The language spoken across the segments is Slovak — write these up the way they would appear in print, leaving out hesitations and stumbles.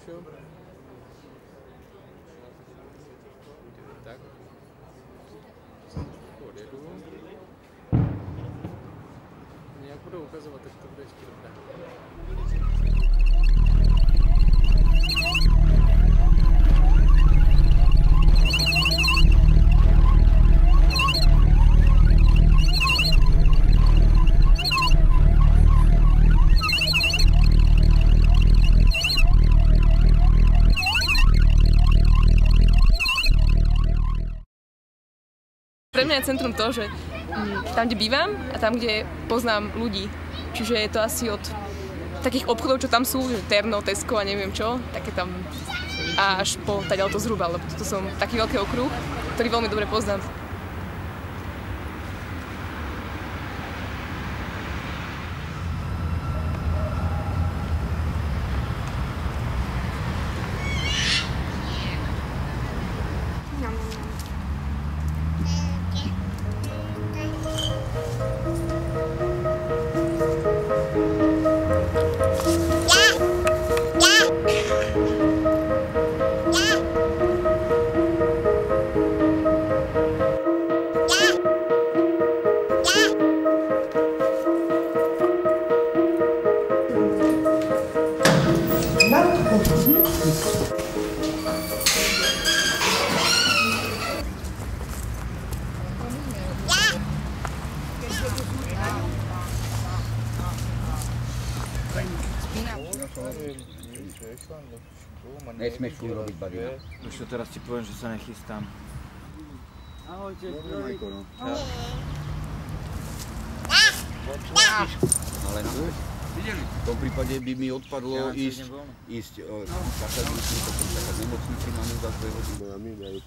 čo? Tak. Pojedu. Jak budou ukazovat, tak to bude ještě dobré. Pre mňa je centrum to, že tam, kde bývam a tam, kde poznám ľudí. Čiže je to asi od takých obchodov, čo tam sú, že Terno, Tesco a neviem čo, také tam až po taďalto zhruba, lebo toto som taký veľký okruh, ktorý veľmi dobre poznám. Nesmieš tu robiť barina. Už to teraz ti poviem, že sa nechystám. Ahojte, zdraví. Ale v tom prípade by mi odpadlo ísť čakať nemocnici, máme za 2 hodiny.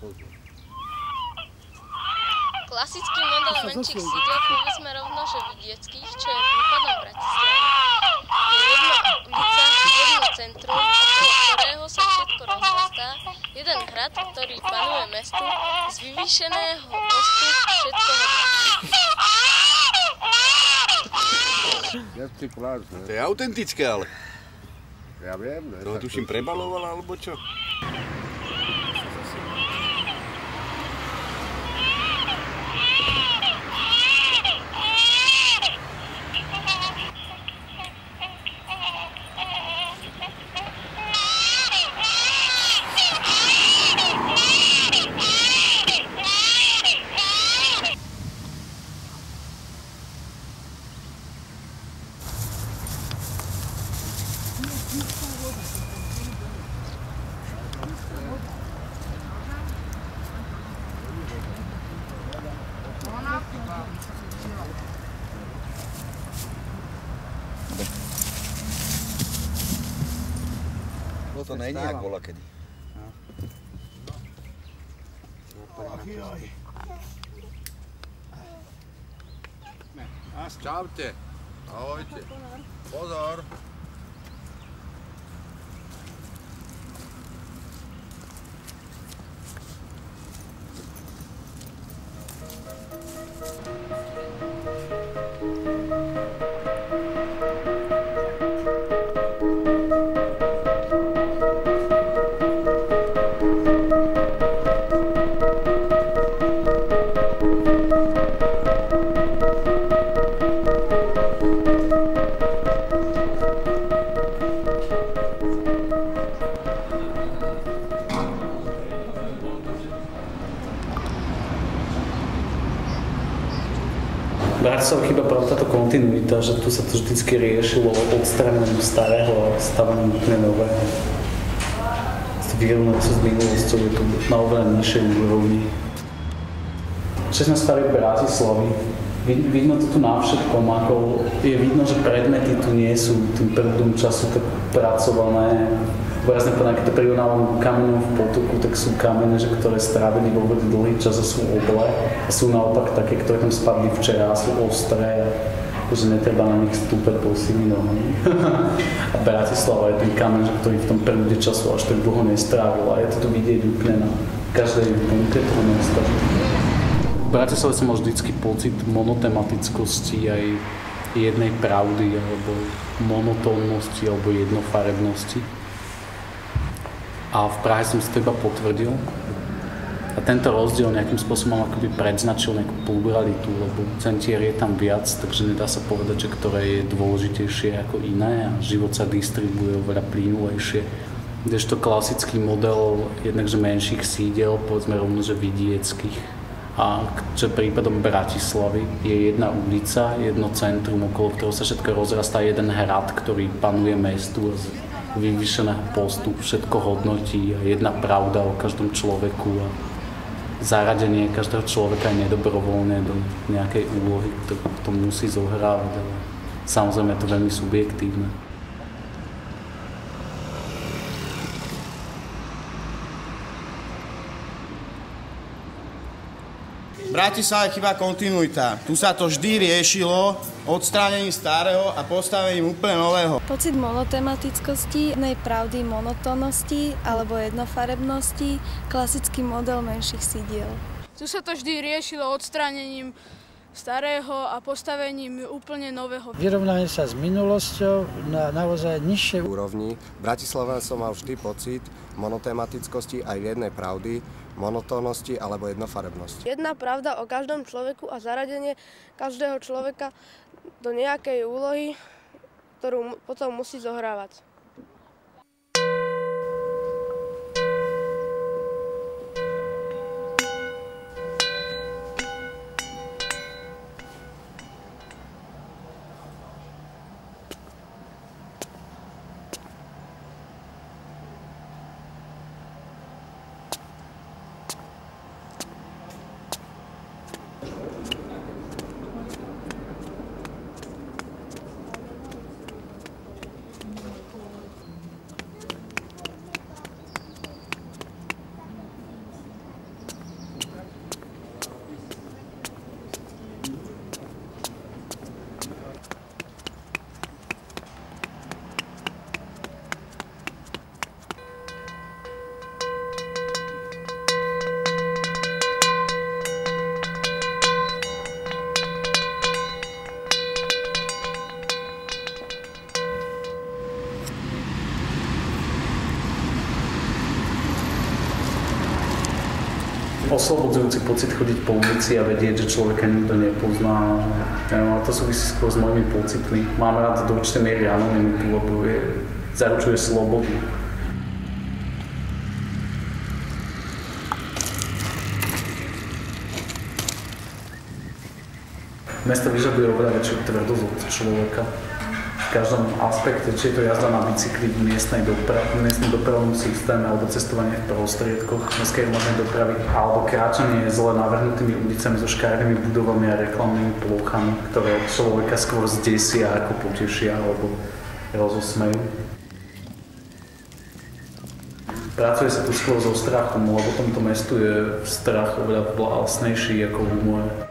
Klasický model menších sídel, povedzme rovno, že vidieckých, čo je prípadom Bratislavy, je jedno ulica, jedno centrum, okolo ktorého sa všetko rozrastá, jeden hrad, ktorý panuje mestu, z vyvýšeného mostu všetko hodnotí. To je autentické, ale. Ja viem, ne? To tuším prebalovala, alebo čo? To není jak bola kedy. Čaute. Ahojte. Pozor. Bratislava chýba práve táto kontinuita, že tu sa to vždycky riešilo odstranením starého a stavaním úplne nového. Vyrovnať sa s minulosťou je tu na oveľa nižšej úrovni. Čo sme stali v Bratislavy, vidno to tu na všetkom, ako je vidno, že predmety tu nie sú tým prvým času tak pracované. Obrazne povedané, keď to prirovnávam kameňom v potoku, tak sú kamene, ktoré strávili vo vode dlhý čas a sú oblé. A sú naopak také, ktoré tam spadli včera a sú ostré. Akože netreba na nich stúpať bosými nohami. A Bratislava je ten kameň, ktorý v tom prúde času až tak dlho nestrávil. A je to tu vidieť úplne na každej bunke toho mesta. V Bratislave som mal vždycky pocit monotematickosti aj jednej pravdy, alebo monotónnosti, alebo jednofarebnosti. A v Prahe som si to iba potvrdil. A tento rozdiel nejakým spôsobom akoby predznačil nejakú pluralitu, lebo centier je tam viac, takže nedá sa povedať, že ktoré je dôležitejšie ako iné a život sa distribuuje oveľa plynulejšie. Kdežto klasický model jednakže menších sídel, povedzme rovno, že vidieckých, a čo prípadom Bratislavy je jedna ulica, jedno centrum, okolo ktorého sa všetko rozrastá, jeden hrad, ktorý panuje mestu z vyvýšeného postu, všetko hodnotí a jedna pravda o každom človeku a zaradenie každého človeka je nedobrovoľné do nejakej úlohy, ktorú to musí zohrávať, ale samozrejme je to veľmi subjektívne. V Bratislave chýba kontinuita. Tu sa to vždy riešilo odstránením starého a postavením úplne nového. Pocit monotematickostí, jednej pravdy monotónnosti alebo jednofarebnosti, klasický model menších sídiel. Tu sa to vždy riešilo odstránením starého a postavením úplne nového. Vyrovnanie sa s minulosťou na naozaj nižšej úrovni. V Bratislave som mal vždy pocit monotematickosти aj jednej pravdy, monotónnosti alebo jednofarebnosti. Jedna pravda o každom človeku a zaradenie každého človeka do nejakej úlohy, ktorú potom musí zohrávať. Oslobodzujúci pocit chodiť po ulici a vedieť, že človeka nikto nepozná. A to súvisí skôr s mojimi pocitmi. Mám rád do určitej miery anonymitu, lebo zaručuje slobodu. Mesto vyžaduje oveľa väčšiu tvrdosť od človeka. V každom aspekte, či je to jazda na bicykli v miestnej dopravnom systéme alebo cestovanie v prostriedkoch mestskej hromadnej dopravy alebo kráčanie zle navrhnutými ulicami so škaredými budovami a reklamnými plochami, ktoré človeka skôr zdesia ako potešia alebo rozosmejú. Pracuje sa tu skôr so strachom, lebo tomto mestu je strach oveľa vlastnejší ako humor.